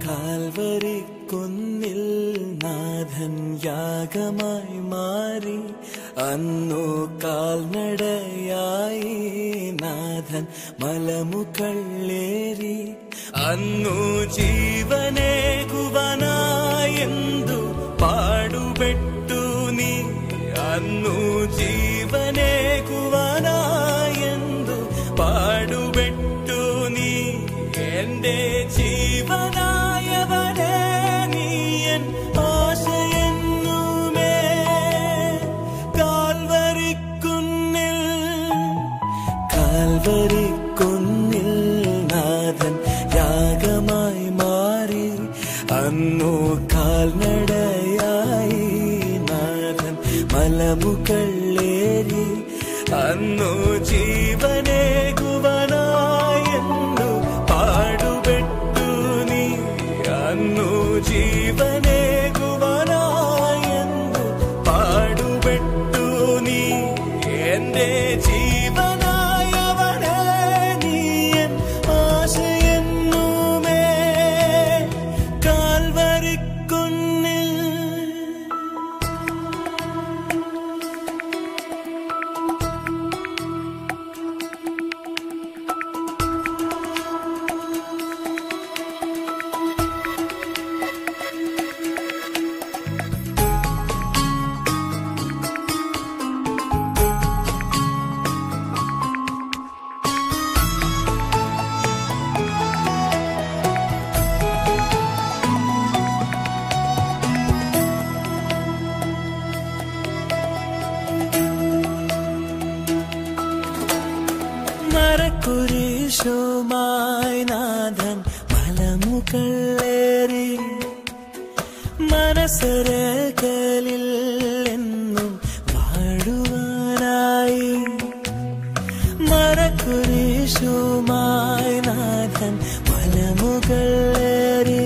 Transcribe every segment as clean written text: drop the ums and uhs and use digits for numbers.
Calvary കുന്നിൽ നാഥൻ യാഗമായി മാറി അന്നു കാൽനടയായി നാഥൻ മലമുകളേറി അന്നു ജീവനേകുവാനായെന്തു പാടുപെട്ടു നീ അന്നു ജീവനേകുവാനായെന്തു പാടുപെട്ടു നീ എന്റെ ജീവനായവനെ നീയൻ ആശയെന്നുമേ കാൽവരിക്കുന്നിൽ നാഥൻ യാഗമായി മാറി അന്നു കാൽനടയായി നാഥൻ മലമുകളേറി അന്നു ജീവനേകുവാനായെന്നു പാടുപെട്ടു നീ അന്നു ജീവനേകുവാനായെന്നു പാടുപെട്ടു നീ എന്റെ ജീവനായവനെ നീയൻ ആശയെന്നുമേ കാൽവരിക്കുന്നിൽ കുരിശുമായി നാഥൻ മലമുകളേറി മനസ്സരകളിൽ എന്നും വാഴുവാനായി മരക്കുരിശുമായി നാഥൻ മലമുകളേറി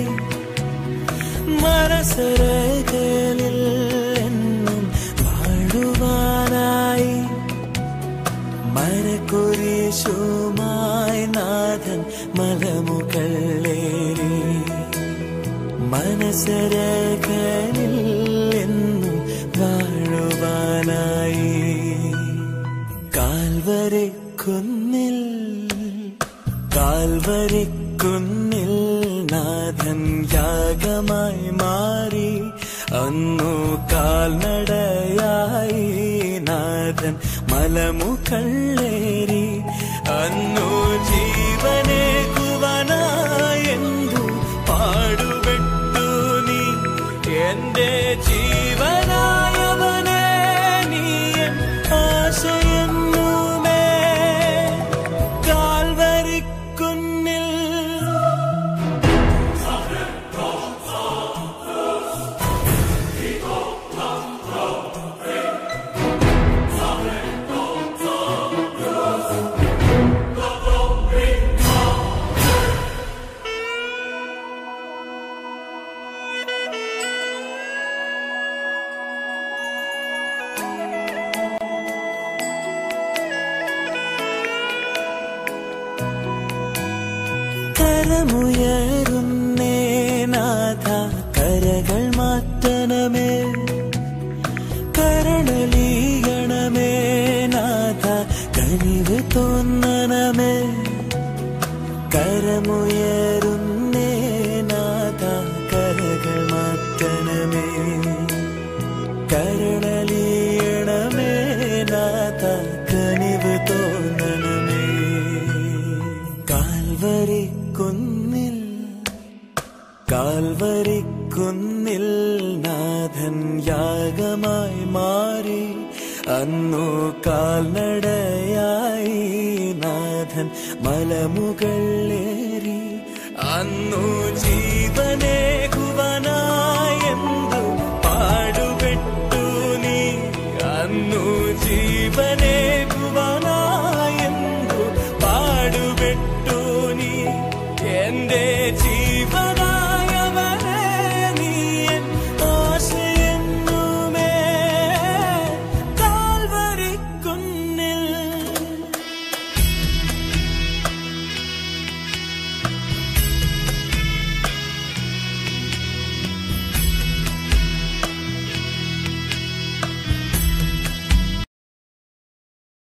മനസ്സരകളിൽ എന്നും വാഴുവാനായി മരക്കുരിശുമായി നാഥൻ മലമുകളേറി മനസ്സരകളിൽ എന്നും വാഴുവാനായി കാൽവരിക്കുന്നിൽ നാഥൻ യാഗമായി മാറി അന്നു കാൽനടയായി നാഥൻ മലമുകളേറി അന്നു ജീവനേകുവാനായെന്തു പാടുപെട്ടു നീ എന്റെ ജീവനായവനെ നീയൻ ആശയെന്നുമേ കാൽവരിക്കുന്നിൽ കരമുയരുന്നേ നാഥ കരകൾ മാറ്റണമേ കരണലീയണമേ നാഥ കനിവ് തോന്നണമേ കരമുയരുന്നേ നാഥ കരകൾ മാറ്റണമേ കരണലീയണമേ നാഥ കനിവ് തോന്നണമേ കാൽവരിക്കുന്നിൽ നാഥൻ യാഗമായി മാറി അന്നു കാൽനടയായി നാഥൻ മലമുകളേറി അന്നു ജീവനേകുവാനായെന്തു പാടുപെട്ടു നീ അന്നു ജീവനേ